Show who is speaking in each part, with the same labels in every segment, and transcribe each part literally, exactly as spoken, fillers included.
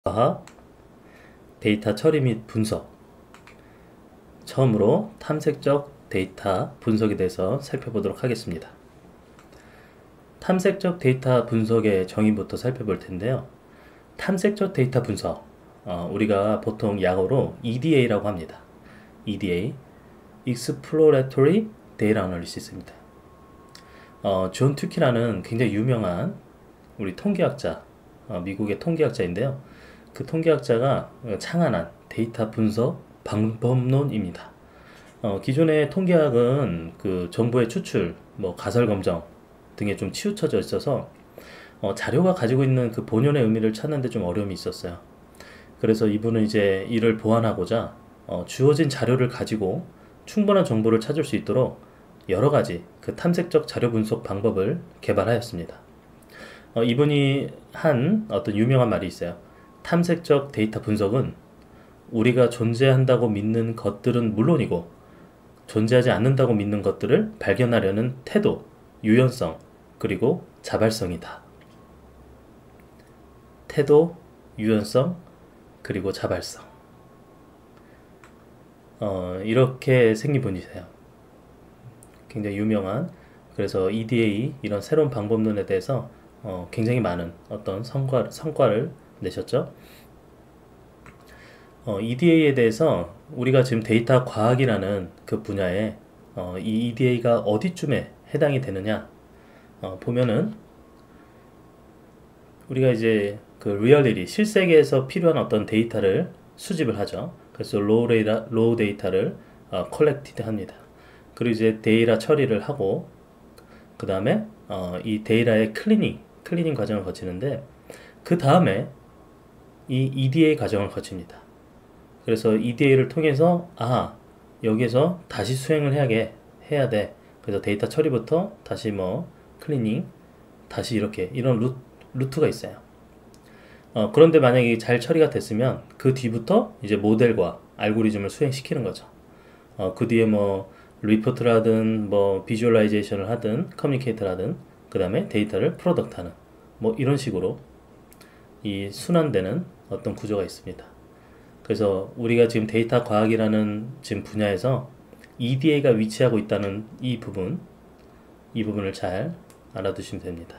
Speaker 1: 과학, 데이터 처리 및 분석. 처음으로 탐색적 데이터 분석에 대해서 살펴보도록 하겠습니다. 탐색적 데이터 분석의 정의부터 살펴볼 텐데요. 탐색적 데이터 분석, 어, 우리가 보통 약어로 이디에이라고 합니다. 이디에이, Exploratory Data Analysis입니다. 어, 존 튜키라는 굉장히 유명한 우리 통계학자, 어, 미국의 통계학자인데요. 그 통계학자가 창안한 데이터 분석 방법론입니다. 어, 기존의 통계학은 그 정보의 추출, 뭐 가설 검정 등에 좀 치우쳐져 있어서 어, 자료가 가지고 있는 그 본연의 의미를 찾는 데 좀 어려움이 있었어요. 그래서 이분은 이제 이를 보완하고자 어, 주어진 자료를 가지고 충분한 정보를 찾을 수 있도록 여러 가지 그 탐색적 자료 분석 방법을 개발하였습니다. 어, 이분이 한 어떤 유명한 말이 있어요. 탐색적 데이터 분석은 우리가 존재한다고 믿는 것들은 물론이고 존재하지 않는다고 믿는 것들을 발견하려는 태도, 유연성, 그리고 자발성이다. 태도, 유연성, 그리고 자발성. 어, 이렇게 생긴 분이세요. 굉장히 유명한, 그래서 이디에이 이런 새로운 방법론에 대해서 어, 굉장히 많은 어떤 성과, 성과를 내셨죠. 어, 이디에이에 대해서 우리가 지금 데이터 과학이라는 그 분야에 어, 이 이디에이가 어디쯤에 해당이 되느냐 어, 보면은 우리가 이제 그 리얼리티, 실세계에서 필요한 어떤 데이터를 수집을 하죠. 그래서 로우 데이터, 로우 데이터를 어, 컬렉티드 합니다. 그리고 이제 데이터 처리를 하고 그 다음에 어, 이 데이터의 클리닝, 클리닝 과정을 거치는데 그 다음에 이 이디에이 과정을 거칩니다. 그래서 이디에이를 통해서 아 여기에서 다시 수행을 해야게 해야 돼. 그래서 데이터 처리부터 다시 뭐 클리닝 다시 이렇게 이런 루, 루트가 있어요. 어, 그런데 만약에 잘 처리가 됐으면 그 뒤부터 이제 모델과 알고리즘을 수행시키는 거죠. 어, 그 뒤에 뭐 리포트를 하든 뭐 비주얼라이제이션을 하든 커뮤니케이터를 하든 그 다음에 데이터를 프로덕트하는 뭐 이런 식으로 이 순환되는 어떤 구조가 있습니다. 그래서 우리가 지금 데이터 과학이라는 지금 분야에서 이디에이가 위치하고 있다는 이 부분, 이 부분을 잘 알아두시면 됩니다.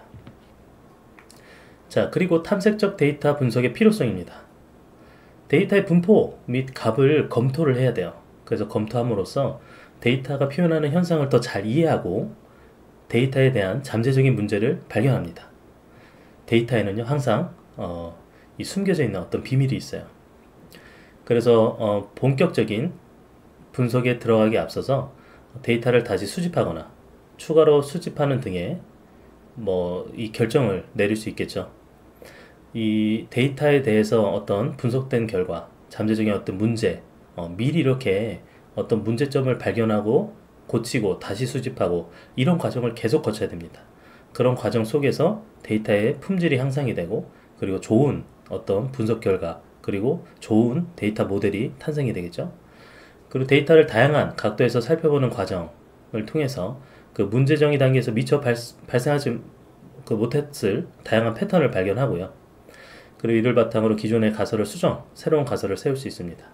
Speaker 1: 자, 그리고 탐색적 데이터 분석의 필요성입니다. 데이터의 분포 및 값을 검토를 해야 돼요. 그래서 검토함으로써 데이터가 표현하는 현상을 더 잘 이해하고 데이터에 대한 잠재적인 문제를 발견합니다. 데이터에는요, 항상 어, 이 숨겨져 있는 어떤 비밀이 있어요. 그래서 어, 본격적인 분석에 들어가기 앞서서 데이터를 다시 수집하거나 추가로 수집하는 등의 뭐 이 결정을 내릴 수 있겠죠. 이 데이터에 대해서 어떤 분석된 결과, 잠재적인 어떤 문제, 어, 미리 이렇게 어떤 문제점을 발견하고 고치고 다시 수집하고 이런 과정을 계속 거쳐야 됩니다. 그런 과정 속에서 데이터의 품질이 향상이 되고 그리고 좋은 어떤 분석 결과 그리고 좋은 데이터 모델이 탄생이 되겠죠. 그리고 데이터를 다양한 각도에서 살펴보는 과정을 통해서 그 문제 정의 단계에서 미처 발, 발생하지 그 못했을 다양한 패턴을 발견하고요. 그리고 이를 바탕으로 기존의 가설을 수정, 새로운 가설을 세울 수 있습니다.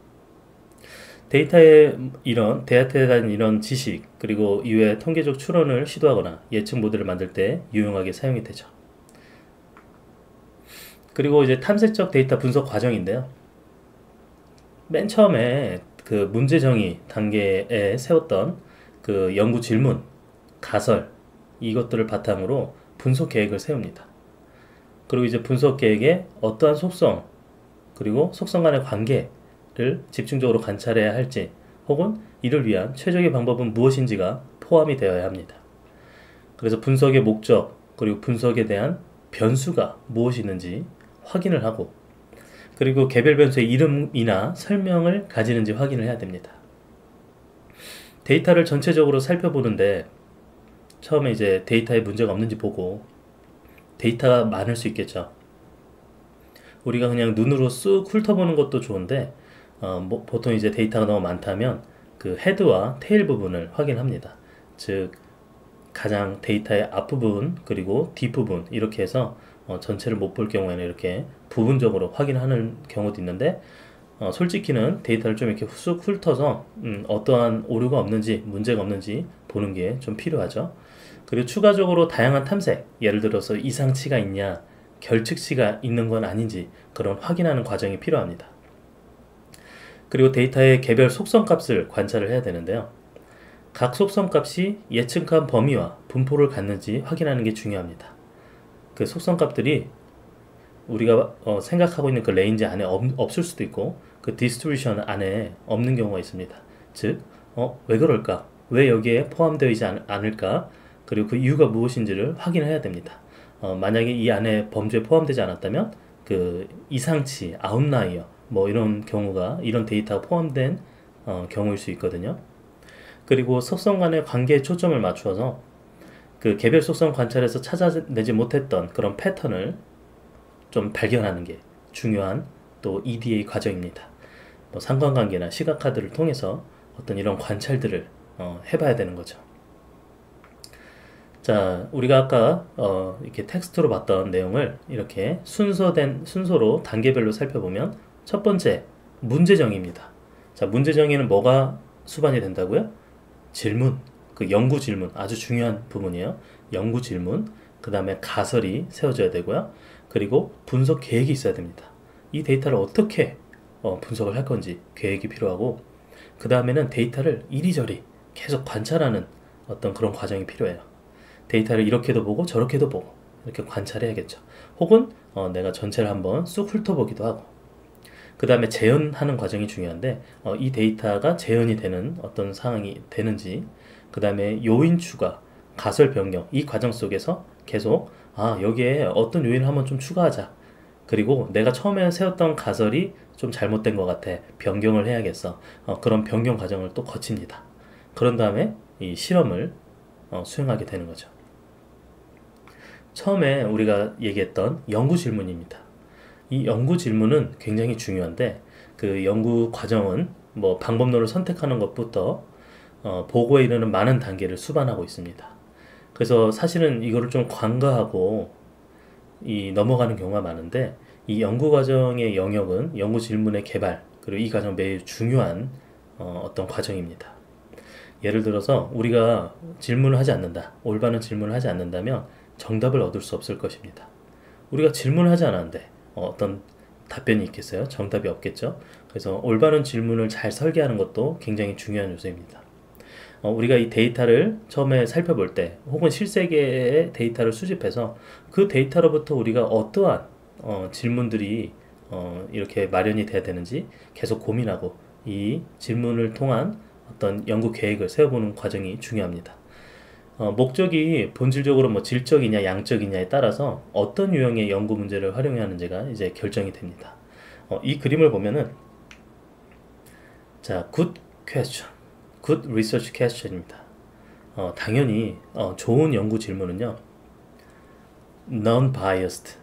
Speaker 1: 데이터의 이런 데이터에 대한 이런 지식 그리고 이외의 통계적 추론을 시도하거나 예측 모델을 만들 때 유용하게 사용이 되죠. 그리고 이제 탐색적 데이터 분석 과정인데요. 맨 처음에 그 문제 정의 단계에 세웠던 그 연구 질문, 가설 이것들을 바탕으로 분석 계획을 세웁니다. 그리고 이제 분석 계획에 어떠한 속성 그리고 속성 간의 관계를 집중적으로 관찰해야 할지 혹은 이를 위한 최적의 방법은 무엇인지가 포함이 되어야 합니다. 그래서 분석의 목적 그리고 분석에 대한 변수가 무엇이 있는지 확인을 하고 그리고 개별 변수의 이름이나 설명을 가지는지 확인을 해야 됩니다. 데이터를 전체적으로 살펴보는데 처음에 이제 데이터에 문제가 없는지 보고 데이터가 많을 수 있겠죠. 우리가 그냥 눈으로 쑥 훑어보는 것도 좋은데 어, 뭐 보통 이제 데이터가 너무 많다면 그 헤드와 테일 부분을 확인합니다. 즉 가장 데이터의 앞부분 그리고 뒷부분 이렇게 해서 어, 전체를 못 볼 경우에는 이렇게 부분적으로 확인하는 경우도 있는데 어, 솔직히는 데이터를 좀 이렇게 쑥 훑어서 음, 어떠한 오류가 없는지 문제가 없는지 보는 게 좀 필요하죠. 그리고 추가적으로 다양한 탐색, 예를 들어서 이상치가 있냐, 결측치가 있는 건 아닌지 그런 확인하는 과정이 필요합니다. 그리고 데이터의 개별 속성값을 관찰을 해야 되는데요. 각 속성값이 예측한 범위와 분포를 갖는지 확인하는 게 중요합니다. 그 속성값들이 우리가 어, 생각하고 있는 그 레인지 안에 없, 없을 수도 있고 그 디스트리뷰션 안에 없는 경우가 있습니다. 즉, 어, 왜 그럴까? 왜 여기에 포함되어 있지 않, 않을까? 그리고 그 이유가 무엇인지를 확인해야 됩니다. 어, 만약에 이 안에 범주에 포함되지 않았다면 그 이상치, 아웃라이어 뭐 이런 경우가 이런 데이터가 포함된 어, 경우일 수 있거든요. 그리고 속성 간의 관계에 초점을 맞추어서 그 개별 속성 관찰에서 찾아내지 못했던 그런 패턴을 좀 발견하는 게 중요한 또 이디에이 과정입니다. 뭐 상관관계나 시각카드를 통해서 어떤 이런 관찰들을 어, 해봐야 되는 거죠. 자, 우리가 아까 어, 이렇게 텍스트로 봤던 내용을 이렇게 순서된 순서로 단계별로 살펴보면 첫 번째 문제정의입니다. 자, 문제정의는 뭐가 수반이 된다고요? 질문, 그 연구 질문 아주 중요한 부분이에요. 연구 질문, 그 다음에 가설이 세워져야 되고요. 그리고 분석 계획이 있어야 됩니다. 이 데이터를 어떻게 어, 분석을 할 건지 계획이 필요하고 그 다음에는 데이터를 이리저리 계속 관찰하는 어떤 그런 과정이 필요해요. 데이터를 이렇게도 보고 저렇게도 보고 이렇게 관찰해야겠죠. 혹은 어, 내가 전체를 한번 쑥 훑어보기도 하고 그 다음에 재현하는 과정이 중요한데 어, 이 데이터가 재현이 되는 어떤 상황이 되는지 그 다음에 요인 추가, 가설 변경 이 과정 속에서 계속 아 여기에 어떤 요인을 한번 좀 추가하자 그리고 내가 처음에 세웠던 가설이 좀 잘못된 것 같아 변경을 해야겠어 어, 그런 변경 과정을 또 거칩니다. 그런 다음에 이 실험을 어, 수행하게 되는 거죠. 처음에 우리가 얘기했던 연구 질문입니다. 이 연구 질문은 굉장히 중요한데 그 연구 과정은 뭐 방법론을 선택하는 것부터 어, 보고에 이르는 많은 단계를 수반하고 있습니다. 그래서 사실은 이거를 좀 간과하고 이 넘어가는 경우가 많은데 이 연구 과정의 영역은 연구 질문의 개발 그리고 이 과정 매우 중요한 어, 어떤 과정입니다. 예를 들어서 우리가 질문을 하지 않는다, 올바른 질문을 하지 않는다면 정답을 얻을 수 없을 것입니다. 우리가 질문을 하지 않았는데 어, 어떤 답변이 있겠어요? 정답이 없겠죠? 그래서 올바른 질문을 잘 설계하는 것도 굉장히 중요한 요소입니다. 어, 우리가 이 데이터를 처음에 살펴볼 때 혹은 실세계의 데이터를 수집해서 그 데이터로부터 우리가 어떠한 어, 질문들이 어, 이렇게 마련이 돼야 되는지 계속 고민하고 이 질문을 통한 어떤 연구 계획을 세워보는 과정이 중요합니다. 어, 목적이 본질적으로 뭐 질적이냐 양적이냐에 따라서 어떤 유형의 연구 문제를 활용해야 하는지가 이제 결정이 됩니다. 어, 이 그림을 보면은 자, good question, good research question입니다. 어, 당연히 어, 좋은 연구 질문은요, non-biased,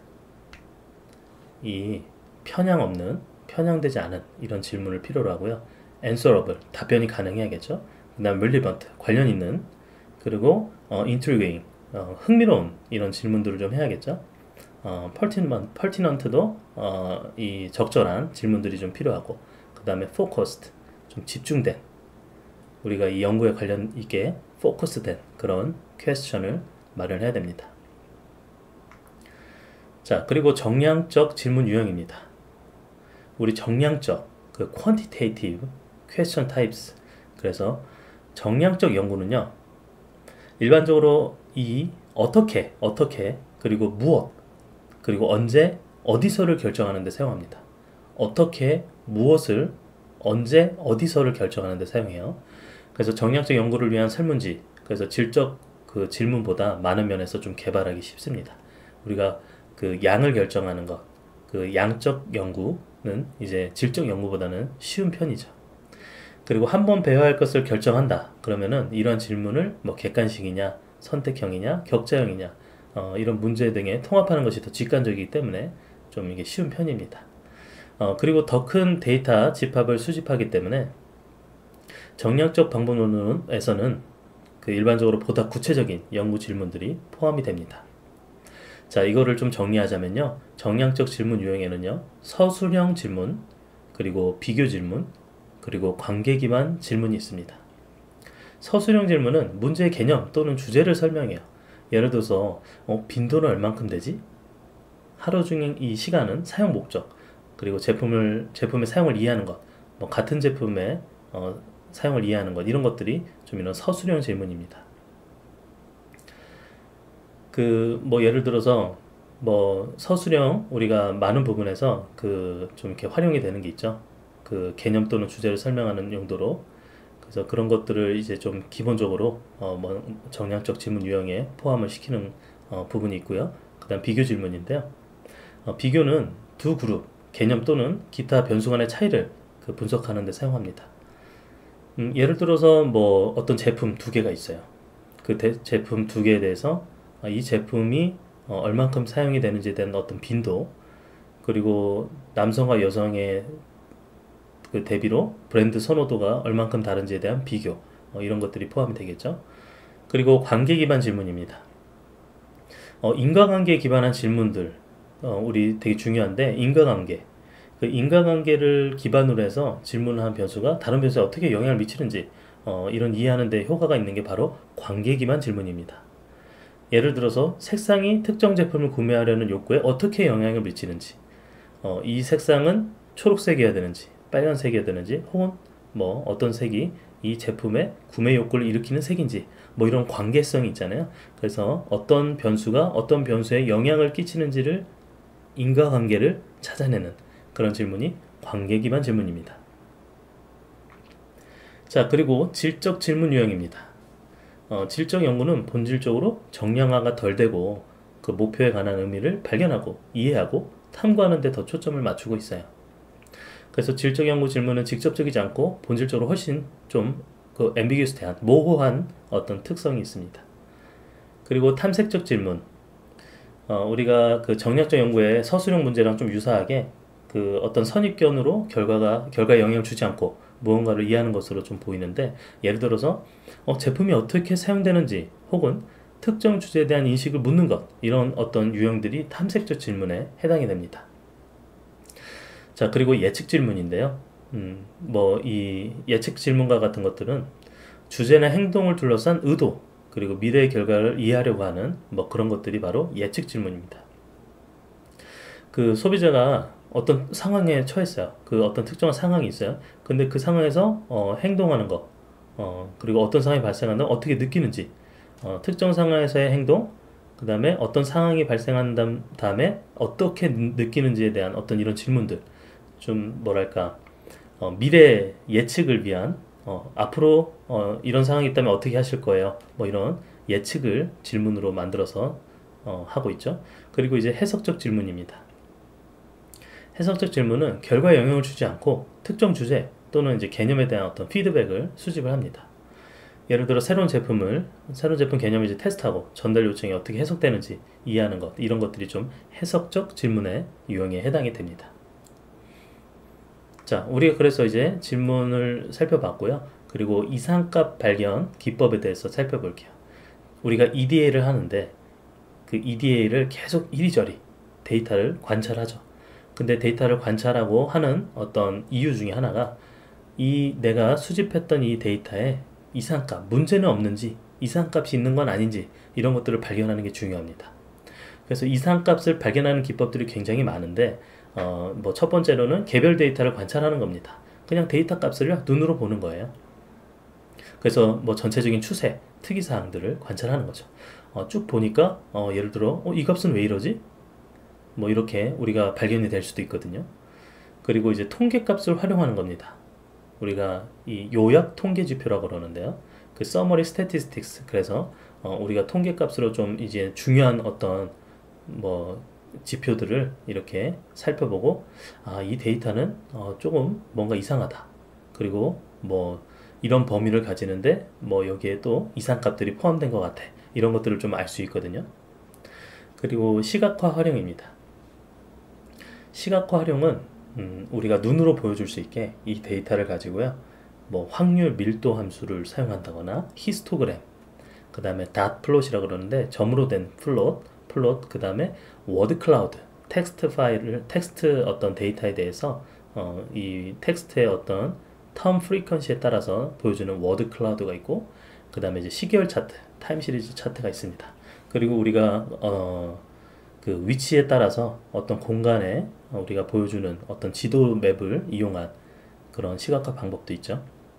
Speaker 1: 이 편향 없는, 편향되지 않은 이런 질문을 필요로 하고요. answerable, 답변이 가능해야겠죠. 그 다음 relevant, 관련 있는, 그리고 어, intriguing, 어, 흥미로운 이런 질문들을 좀 해야겠죠. 어, pertinent, pertinent도 어, 이 적절한 질문들이 좀 필요하고 그 다음에 focused, 좀 집중된 우리가 이 연구에 관련 있게 포커스된 그런 퀘스천을 마련해야 됩니다. 자, 그리고 정량적 질문 유형입니다. 우리 정량적, 그 quantitative question types. 그래서 정량적 연구는요, 일반적으로 이 어떻게, 어떻게, 그리고 무엇, 그리고 언제, 어디서를 결정하는 데 사용합니다. 어떻게, 무엇을, 언제, 어디서를 결정하는 데 사용해요. 그래서 정량적 연구를 위한 설문지, 그래서 질적 그 질문보다 많은 면에서 좀 개발하기 쉽습니다. 우리가 그 양을 결정하는 것, 그 양적 연구는 이제 질적 연구보다는 쉬운 편이죠. 그리고 한 번 배워야 할 것을 결정한다. 그러면은 이런 질문을 뭐 객관식이냐, 선택형이냐, 격자형이냐, 어, 이런 문제 등에 통합하는 것이 더 직관적이기 때문에 좀 이게 쉬운 편입니다. 어, 그리고 더 큰 데이터 집합을 수집하기 때문에 정량적 방법론에서는 그 일반적으로 보다 구체적인 연구 질문들이 포함이 됩니다. 자, 이거를 좀 정리하자면요. 정량적 질문 유형에는요. 서술형 질문, 그리고 비교 질문, 그리고 관계 기반 질문이 있습니다. 서술형 질문은 문제의 개념 또는 주제를 설명해요. 예를 들어서 어, 빈도는 얼만큼 되지? 하루 중인 이 시간은 사용 목적, 그리고 제품을 제품의 사용을 이해하는 것, 뭐 같은 제품의 어, 사용을 이해하는 것, 이런 것들이 좀 이런 서술형 질문입니다. 그 뭐 예를 들어서 뭐 서술형 우리가 많은 부분에서 그 좀 이렇게 활용이 되는 게 있죠. 그 개념 또는 주제를 설명하는 용도로. 그래서 그런 것들을 이제 좀 기본적으로 어 뭐 정량적 질문 유형에 포함을 시키는 어 부분이 있고요. 그다음 비교 질문인데요. 어 비교는 두 그룹 개념 또는 기타 변수 간의 차이를 그 분석하는 데 사용합니다. 음, 예를 들어서 뭐 어떤 제품 두 개가 있어요. 그 대, 제품 두 개에 대해서 아, 이 제품이 어, 얼만큼 사용이 되는지에 대한 어떤 빈도, 그리고 남성과 여성의 그 대비로 브랜드 선호도가 얼만큼 다른지에 대한 비교, 어, 이런 것들이 포함이 되겠죠. 그리고 관계 기반 질문입니다. 어, 인과관계에 기반한 질문들, 어, 우리 되게 중요한데, 인과관계. 그 인과관계를 기반으로 해서 질문한 변수가 다른 변수에 어떻게 영향을 미치는지, 어, 이런 이해하는 데 효과가 있는 게 바로 관계 기반 질문입니다. 예를 들어서 색상이 특정 제품을 구매하려는 욕구에 어떻게 영향을 미치는지, 어, 이 색상은 초록색이어야 되는지 빨간색이어야 되는지, 혹은 뭐 어떤 색이 이 제품의 구매 욕구를 일으키는 색인지, 뭐 이런 관계성이 있잖아요. 그래서 어떤 변수가 어떤 변수에 영향을 끼치는지를, 인과관계를 찾아내는 그런 질문이 관계 기반 질문입니다. 자, 그리고 질적 질문 유형입니다. 어, 질적 연구는 본질적으로 정량화가 덜 되고 그 목표에 관한 의미를 발견하고 이해하고 탐구하는 데 더 초점을 맞추고 있어요. 그래서 질적 연구 질문은 직접적이지 않고 본질적으로 훨씬 좀 그 앰비기스트한, 모호한 어떤 특성이 있습니다. 그리고 탐색적 질문, 어, 우리가 그 정략적 연구의 서술형 문제랑 좀 유사하게 그 어떤 선입견으로 결과가 결과에 영향을 주지 않고 무언가를 이해하는 것으로 좀 보이는데, 예를 들어서 어, 제품이 어떻게 사용되는지 혹은 특정 주제에 대한 인식을 묻는 것, 이런 어떤 유형들이 탐색적 질문에 해당이 됩니다. 자, 그리고 예측 질문인데요. 음, 뭐 이 예측 질문과 같은 것들은 주제나 행동을 둘러싼 의도, 그리고 미래의 결과를 이해하려고 하는 뭐 그런 것들이 바로 예측 질문입니다. 그 소비자가 어떤 상황에 처했어요. 그 어떤 특정한 상황이 있어요. 근데 그 상황에서 어, 행동하는 거, 어, 그리고 어떤 상황이 발생한다면 어떻게 느끼는지, 어, 특정 상황에서의 행동, 그 다음에 어떤 상황이 발생한 다음- 다음에 어떻게 느- 느끼는지에 대한 어떤 이런 질문들, 좀 뭐랄까 어, 미래 예측을 위한, 어, 앞으로 어, 이런 상황이 있다면 어떻게 하실 거예요, 뭐 이런 예측을 질문으로 만들어서 어, 하고 있죠. 그리고 이제 해석적 질문입니다. 해석적 질문은 결과에 영향을 주지 않고 특정 주제 또는 이제 개념에 대한 어떤 피드백을 수집을 합니다. 예를 들어 새로운 제품을 새로운 제품 개념을 이제 테스트하고 전달 요청이 어떻게 해석되는지 이해하는 것, 이런 것들이 좀 해석적 질문의 유형에 해당이 됩니다. 자, 우리가 그래서 이제 질문을 살펴봤고요. 그리고 이상값 발견 기법에 대해서 살펴볼게요. 우리가 이디에이를 하는데 그 이디에이를 계속 이리저리 데이터를 관찰하죠. 근데 데이터를 관찰하고 하는 어떤 이유 중에 하나가, 이 내가 수집했던 이 데이터에 이상값, 문제는 없는지, 이상값이 있는 건 아닌지, 이런 것들을 발견하는 게 중요합니다. 그래서 이상값을 발견하는 기법들이 굉장히 많은데, 어, 뭐 첫 번째로는 개별 데이터를 관찰하는 겁니다. 그냥 데이터 값을 눈으로 보는 거예요. 그래서 뭐 전체적인 추세, 특이사항들을 관찰하는 거죠. 어, 쭉 보니까 어, 예를 들어 어, 이 값은 왜 이러지? 뭐 이렇게 우리가 발견이 될 수도 있거든요. 그리고 이제 통계값을 활용하는 겁니다. 우리가 이 요약 통계 지표라고 그러는데요. 그 summary statistics. 그래서 어, 우리가 통계값으로 좀 이제 중요한 어떤 뭐 지표들을 이렇게 살펴보고, 아, 이 데이터는 어, 조금 뭔가 이상하다. 그리고 뭐 이런 범위를 가지는데 뭐 여기에 또 이상값들이 포함된 것 같아. 이런 것들을 좀 알 수 있거든요. 그리고 시각화 활용입니다. 시각화 활용은 음, 우리가 눈으로 보여줄 수 있게 이 데이터를 가지고요, 뭐 확률 밀도 함수를 사용한다거나 히스토그램, 그 다음에 닷 플롯이라고 그러는데 점으로 된 플롯, 플롯, 그 다음에 워드 클라우드, 텍스트 파일을, tek스트 어떤 데이터에 대해서 어, 이 텍스트의 어떤 텀 프리퀀시에 따라서 보여주는 워드 클라우드가 있고, 그 다음에 이제 시계열 차트, 타임 시리즈 차트가 있습니다. 그리고 우리가 어, 그 위치에 따라서 어떤 공간에 우리가 보여주는 어떤 지도 맵을 이용한 그런 시각화 방법도 있죠.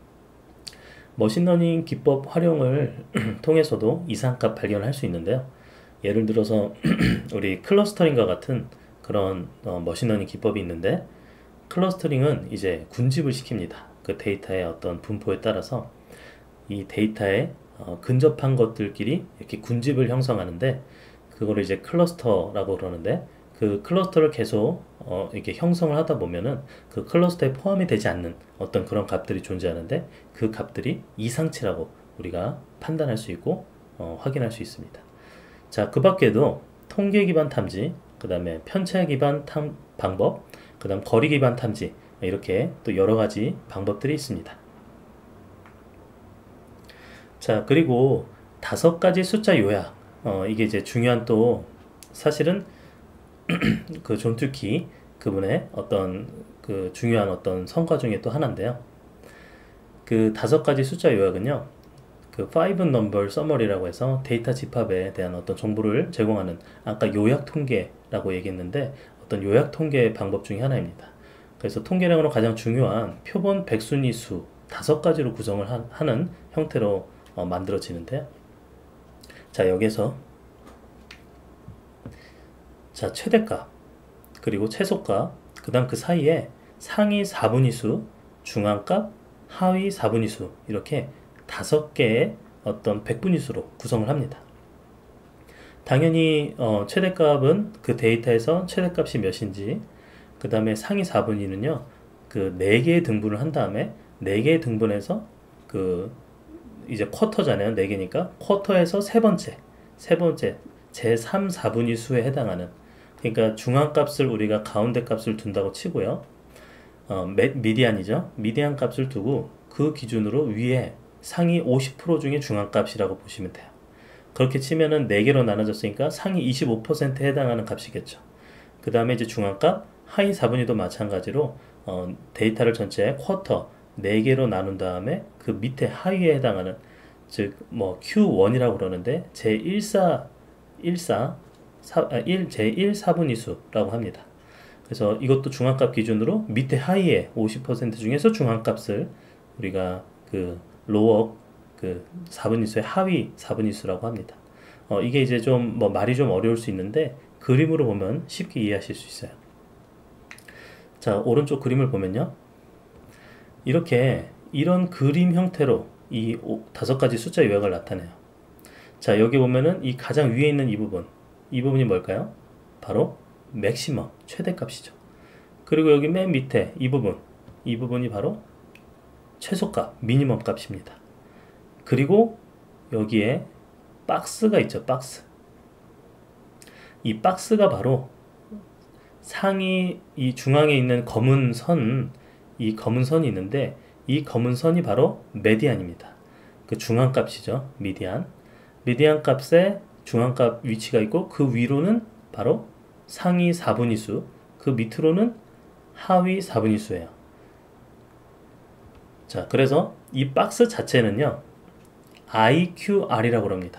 Speaker 1: 머신러닝 기법 활용을 통해서도 이상값 발견을 할 수 있는데요. 예를 들어서 우리 클러스터링과 같은 그런 어, 머신러닝 기법이 있는데, 클러스터링은 이제 군집을 시킵니다. 그 데이터의 어떤 분포에 따라서 이 데이터에 어, 근접한 것들끼리 이렇게 군집을 형성하는데, 그거를 이제 클러스터라고 그러는데, 그 클러스터를 계속 어, 이렇게 형성을 하다 보면은 그 클러스터에 포함이 되지 않는 어떤 그런 값들이 존재하는데, 그 값들이 이상치라고 우리가 판단할 수 있고 어, 확인할 수 있습니다. 자, 그 밖에도 통계 기반 탐지, 그 다음에 편차 기반 탐 방법, 그 다음 거리 기반 탐지, 이렇게 또 여러 가지 방법들이 있습니다. 자, 그리고 다섯 가지 숫자 요약, 어, 이게 이제 중요한, 또 사실은 그 존 튜키 그분의 어떤 그 중요한 어떤 성과 중에 또 하나인데요. 그 다섯 가지 숫자 요약은요, 그 five number summary라고 해서 데이터 집합에 대한 어떤 정보를 제공하는, 아까 요약 통계라고 얘기했는데 어떤 요약 통계 방법 중에 하나입니다. 그래서 통계량으로 가장 중요한 표본 백순위 수 다섯 가지로 구성을 하, 하는 형태로 어, 만들어지는데요. 자, 여기서 자, 최대값, 그리고 최소값, 그 다음 그 사이에 상위 사분위수, 중앙값, 하위 사분위수, 이렇게 다섯 개의 어떤 백분위수로 구성을 합니다. 당연히 어, 최대값은 그 데이터에서 최대값이 몇인지, 그 다음에 상위 사분위는요, 그 네 개의 등분을 한 다음에 네 개의 등분해서 그 이제 쿼터잖아요. 네 개니까 쿼터에서 세 번째, 세 번째 제삼 사분위 수에 해당하는, 그러니까 중앙값을 우리가 가운데 값을 둔다고 치고요. 어, 미디안이죠. 미디안 값을 두고 그 기준으로 위에 상위 오십 퍼센트 중에 중앙값이라고 보시면 돼요. 그렇게 치면은 네 개로 나눠졌으니까 상위 이십오 퍼센트에 해당하는 값이겠죠. 그 다음에 이제 중앙값, 하위 사분위도 마찬가지로 어, 데이터를 전체 쿼터 네 개로 나눈 다음에 그 밑에 하위에 해당하는, 즉 뭐 큐 원이라고 그러는데 제일 사, 일 사, 아, 일, 제일 사분위수라고 합니다. 그래서 이것도 중앙값 기준으로 밑에 하위에 오십 퍼센트 중에서 중앙값을 우리가 그 로어 그 사분위수의 하위 사분위수라고 합니다. 어, 이게 이제 좀 뭐 말이 좀 어려울 수 있는데 그림으로 보면 쉽게 이해하실 수 있어요. 자, 오른쪽 그림을 보면요, 이렇게 이런 그림 형태로 이 다섯 가지 숫자 요약을 나타내요. 자, 여기 보면은 이 가장 위에 있는 이 부분, 이 부분이 뭘까요? 바로 맥시멈, 최대값이죠. 그리고 여기 맨 밑에 이 부분, 이 부분이 바로 최소값, 미니멈 값입니다. 그리고 여기에 박스가 있죠, 박스. 이 박스가 바로 상위, 이 중앙에 있는 검은 선, 이 검은 선이 있는데 이 검은 선이 바로 메디안입니다. 그 중앙값이죠, 미디안. 미디안 값에 중앙값 위치가 있고, 그 위로는 바로 상위 사분위수, 그 밑으로는 하위 사분위수예요. 자, 그래서 이 박스 자체는요, 아이큐알이라고 합니다.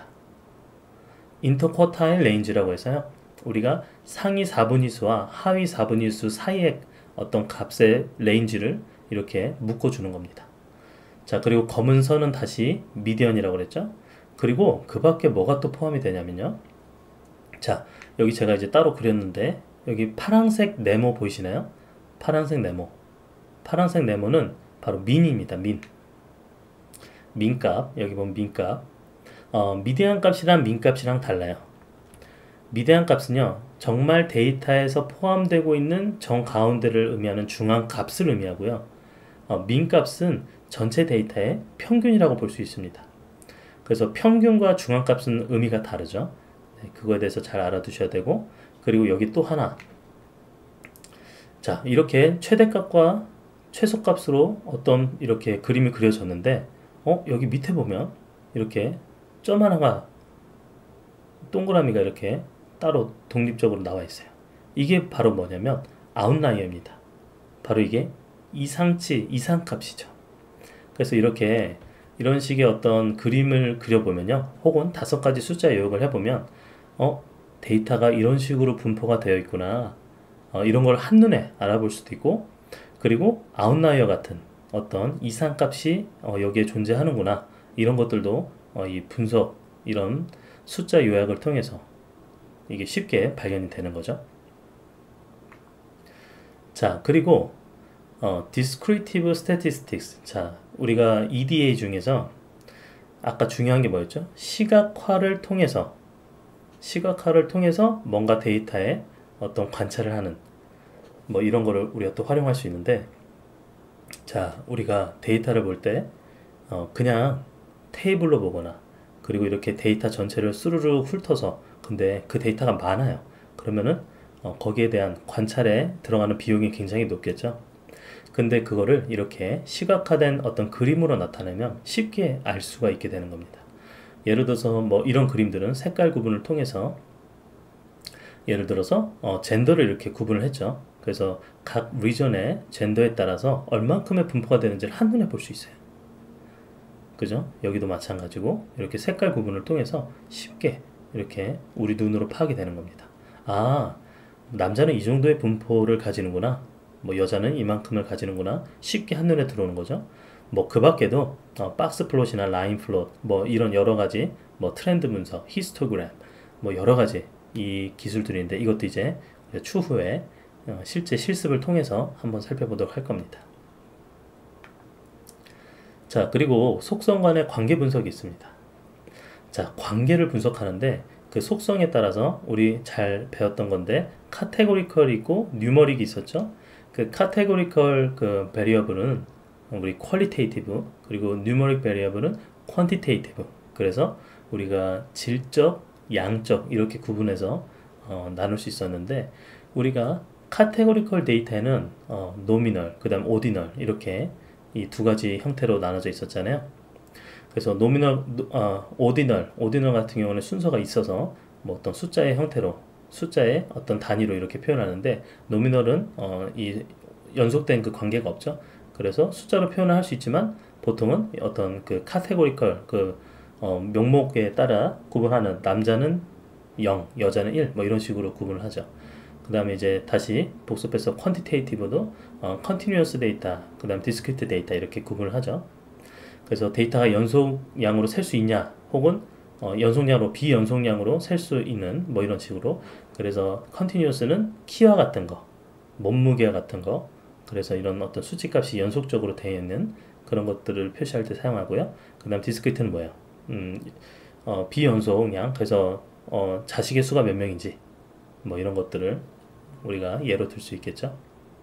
Speaker 1: 인터쿼타일 레인지라고 해서요, 우리가 상위 사분위수와 하위 사분위수 사이의 어떤 값의 레인지를 이렇게 묶어주는 겁니다. 자, 그리고 검은 선은 다시 미디언이라고 그랬죠. 그리고 그 밖에 뭐가 또 포함이 되냐면요, 자, 여기 제가 이제 따로 그렸는데 여기 파란색 네모 보이시나요? 파란색 네모, 파란색 네모는 바로 민입니다. 민, 민값. 여기 보면 민값. 어, 미디안 값이랑 민값이랑 달라요. 미디안 값은요, 정말 데이터에서 포함되고 있는 정 가운데를 의미하는 중앙값을 의미하고요, 어, 민값은 전체 데이터의 평균이라고 볼 수 있습니다. 그래서 평균과 중앙값은 의미가 다르죠. 네, 그거에 대해서 잘 알아두셔야 되고, 그리고 여기 또 하나, 자, 이렇게 최대값과 최소값으로 어떤 이렇게 그림이 그려졌는데, 어, 여기 밑에 보면 이렇게 점 하나가, 동그라미가 이렇게 따로 독립적으로 나와 있어요. 이게 바로 뭐냐면 아웃라이어입니다. 바로 이게 이상치, 이상값이죠. 그래서 이렇게 이런 식의 어떤 그림을 그려보면요, 혹은 다섯 가지 숫자 요약을 해보면 어 데이터가 이런 식으로 분포가 되어 있구나, 어, 이런 걸 한눈에 알아볼 수도 있고, 그리고 아웃라이어 같은 어떤 이상값이 어, 여기에 존재하는구나, 이런 것들도 어, 이 분석, 이런 숫자 요약을 통해서 이게 쉽게 발견이 되는 거죠. 자, 그리고 어, Descriptive Statistics. 자, 우리가 이디에이 중에서 아까 중요한 게 뭐였죠? 시각화를 통해서 시각화를 통해서 뭔가 데이터에 어떤 관찰을 하는, 뭐 이런 거를 우리가 또 활용할 수 있는데, 자, 우리가 데이터를 볼 때 어, 그냥 테이블로 보거나, 그리고 이렇게 데이터 전체를 스르르 훑어서, 근데 그 데이터가 많아요. 그러면은 어, 거기에 대한 관찰에 들어가는 비용이 굉장히 높겠죠. 근데 그거를 이렇게 시각화된 어떤 그림으로 나타내면 쉽게 알 수가 있게 되는 겁니다. 예를 들어서 뭐 이런 그림들은 색깔 구분을 통해서, 예를 들어서 어, 젠더를 이렇게 구분을 했죠. 그래서 각 리전의 젠더에 따라서 얼만큼의 분포가 되는지를 한눈에 볼 수 있어요. 그죠? 여기도 마찬가지고 이렇게 색깔 구분을 통해서 쉽게 이렇게 우리 눈으로 파악이 되는 겁니다. 아, 남자는 이 정도의 분포를 가지는구나, 뭐 여자는 이만큼을 가지는구나, 쉽게 한눈에 들어오는 거죠. 뭐 그 밖에도 어, 박스 플롯이나 라인 플롯, 뭐 이런 여러 가지 뭐 트렌드 분석, 히스토그램, 뭐 여러 가지 이 기술들인데, 이것도 이제 추후에 어, 실제 실습을 통해서 한번 살펴보도록 할 겁니다. 자, 그리고 속성 간의 관계 분석이 있습니다. 자, 관계를 분석하는데 그 속성에 따라서 우리 잘 배웠던 건데, 카테고리컬이 있고 뉴머릭이 있었죠. 그 카테고리컬 그 베리어블은 우리 퀄리테이티브, 그리고 뉴머릭 베리어블은 퀀티테이티브. 그래서 우리가 질적, 양적 이렇게 구분해서 어, 나눌 수 있었는데, 우리가 카테고리컬 데이터에는 어, 노미널, 그 다음 오디널, 이렇게 이 두 가지 형태로 나눠져 있었잖아요. 그래서 노미널, 어, 오디널, 오디널 같은 경우는 순서가 있어서 뭐 어떤 숫자의 형태로, 숫자의 어떤 단위로 이렇게 표현하는데, 노미널은 어, 이 연속된 그 관계가 없죠. 그래서 숫자로 표현을 할 수 있지만 보통은 어떤 그 카테고리컬 그 어, 명목에 따라 구분하는, 남자는 영, 여자는 일, 뭐 이런 식으로 구분을 하죠. 그 다음에 이제 다시 복습해서 퀀티테이티브도 어, 컨티뉴어스 데이터, 그 다음 디스크리트 데이터 이렇게 구분을 하죠. 그래서 데이터가 연속량으로 셀 수 있냐, 혹은 어, 연속량으로 비연속량으로 셀 수 있는, 뭐 이런 식으로. 그래서 컨티뉴어스는 키와 같은 거, 몸무게와 같은 거, 그래서 이런 어떤 수치값이 연속적으로 되어 있는 그런 것들을 표시할 때 사용하고요. 그 다음 디스크리트는 뭐예요? 음, 어, 비연속량, 그래서 어, 자식의 수가 몇 명인지, 뭐 이런 것들을 우리가 예로 들 수 있겠죠.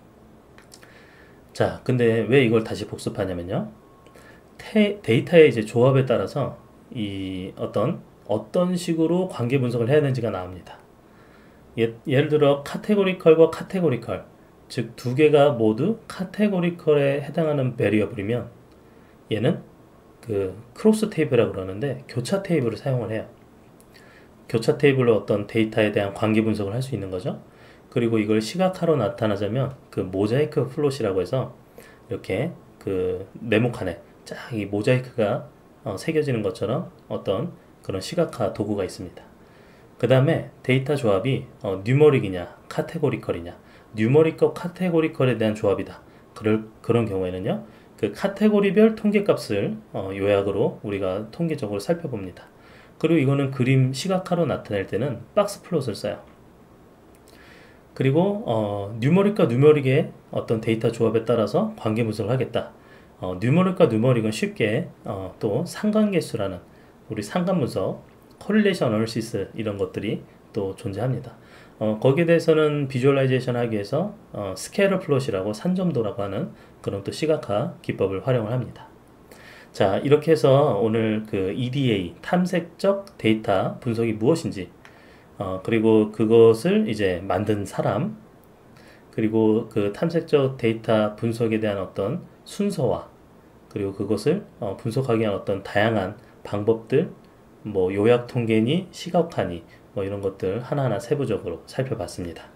Speaker 1: 자, 근데 왜 이걸 다시 복습하냐면요, 테, 데이터의 이제 조합에 따라서 이 어떤 어떤 식으로 관계 분석을 해야 되는지가 나옵니다. 예, 예를 들어 카테고리컬과 카테고리컬, 즉 두 개가 모두 카테고리컬에 해당하는 베리어블이면 얘는 그 크로스 테이블이라고 그러는데, 교차 테이블을 사용을 해요. 교차 테이블로 어떤 데이터에 대한 관계 분석을 할 수 있는 거죠. 그리고 이걸 시각화로 나타나자면 그 모자이크 플롯이라고 해서 이렇게 그 네모칸에 쫙 이 모자이크가 어, 새겨지는 것처럼 어떤 그런 시각화 도구가 있습니다. 그 다음에 데이터 조합이 어, 뉴머릭이냐 카테고리컬이냐, 뉴머릭과 카테고리컬에 대한 조합이다. 그럴, 그런 경우에는요, 그 카테고리별 통계값을 어, 요약으로 우리가 통계적으로 살펴봅니다. 그리고 이거는 그림 시각화로 나타낼 때는 박스 플롯을 써요. 그리고 어, 뉴머릭과 뉴머릭의 어떤 데이터 조합에 따라서 관계 분석을 하겠다. 어, 뉴머릭과 뉴머릭은 쉽게 어, 또 상관계수라는 우리 상관 분석, correlation analysis 이런 것들이 또 존재합니다. 어, 거기에 대해서는 비주얼라이제이션 하기 위해서 어, 스케일러 플롯이라고 산점도라고 하는 그런 또 시각화 기법을 활용을 합니다. 자, 이렇게 해서 오늘 그 이디에이, 탐색적 데이터 분석이 무엇인지, 어, 그리고 그것을 이제 만든 사람, 그리고 그 탐색적 데이터 분석에 대한 어떤 순서와, 그리고 그것을 어, 분석하기 위한 어떤 다양한 방법들, 뭐 요약 통계니 시각화니, 뭐 이런 것들 하나하나 세부적으로 살펴봤습니다.